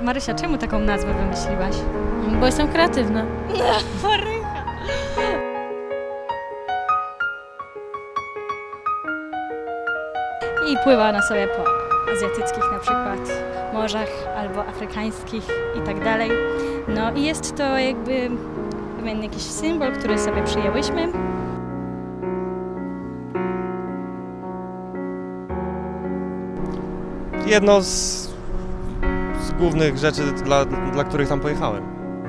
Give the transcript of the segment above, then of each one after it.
Marysia, czemu taką nazwę wymyśliłaś? Bo jestem kreatywna. Marycha! I pływa ona sobie po azjatyckich na przykład morzach albo afrykańskich i tak dalej. No i jest to jakby pewien jakiś symbol, który sobie przyjęłyśmy. Jedno z głównych rzeczy, dla których tam pojechałem.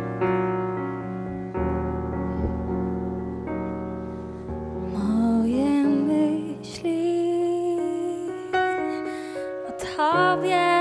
Moje myśli o tobie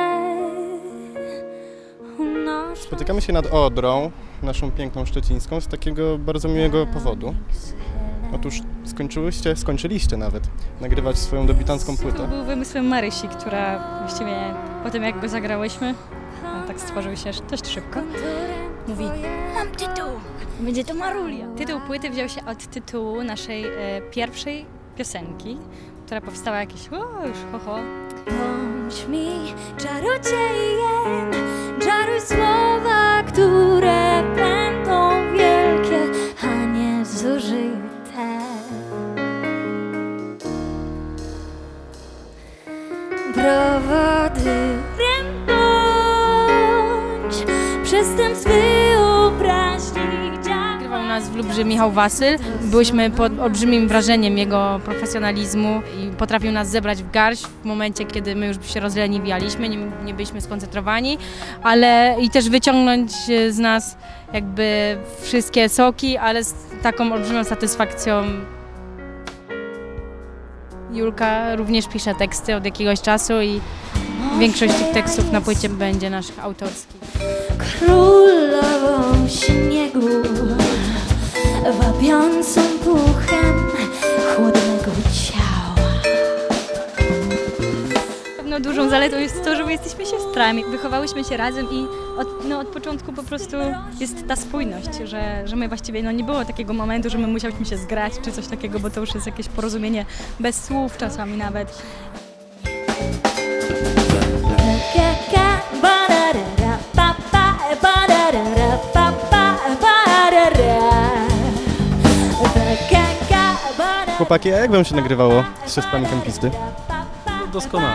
unoszą. Spotykamy się nad Odrą, naszą piękną szczecińską, z takiego bardzo miłego powodu. Otóż skończyliście nawet nagrywać swoją debiutancką To płytę. był wymysłem Marysi, która właściwie po tym jakby zagrałyśmy, tak stworzył się dość szybko. Mówi, mam tytuł, będzie to Marulia. Tytuł płyty wziął się od tytułu naszej pierwszej piosenki, która powstała jakieś, już ho. Bądź mi czarodziejem, czaruj słowa, które będą wielkie, a nie zużyte. Prowodyrem bądź, przestępstw wyobraźni. Nagrywał nas w Lublin Michał Wasyl. Byłyśmy pod olbrzymim wrażeniem jego profesjonalizmu i potrafił nas zebrać w garść w momencie, kiedy my już się rozleniwialiśmy, nie byliśmy skoncentrowani, ale i też wyciągnąć z nas jakby wszystkie soki, ale z taką olbrzymią satysfakcją. Julka również pisze teksty od jakiegoś czasu i większość tych tekstów na płycie będzie naszych autorskich. Królową śniegu, wabiącą puchem chłodnego ciała. No, dużą zaletą jest to, że my jesteśmy siostrami. Wychowałyśmy się razem i od początku po prostu jest ta spójność, że my właściwie nie było takiego momentu, że my musiałyśmy się zgrać czy coś takiego, bo to już jest jakieś porozumienie bez słów czasami nawet. Chłopaki, a jak wam się nagrywało z siostrami kempisty? Doskonale.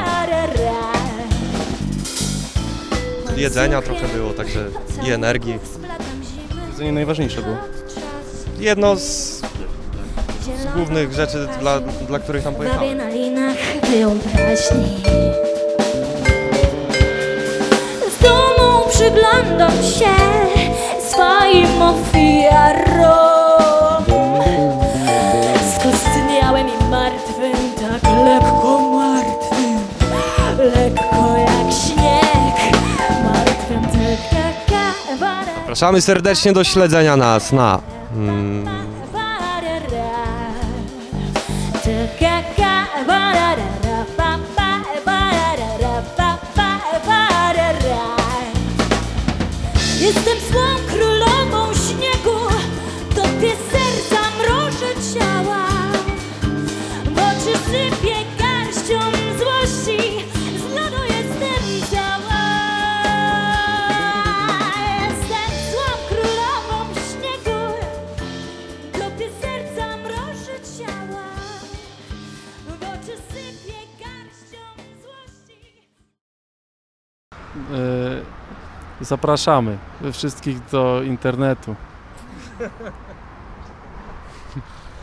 Jedzenia trochę było, także i energii. Jedzenie najważniejsze było. Jedno z głównych rzeczy, dla których tam pojechałem. Na linach wyobraźni. Z dumą przyglądam się swoim ofiarom. Skostniałym i martwym, tak lekko martwym, lekko jak śnieg, martwym Zapraszamy serdecznie do śledzenia nas na Jestem złą królową śniegu, topię serca, mrożę ciała. W oczy sypię garścią złości, z lodu jestem cała. Jestem złą królową śniegu, topię serca, mrożę ciała. W oczy sypię garścią złości. Zapraszamy wszystkich do internetu.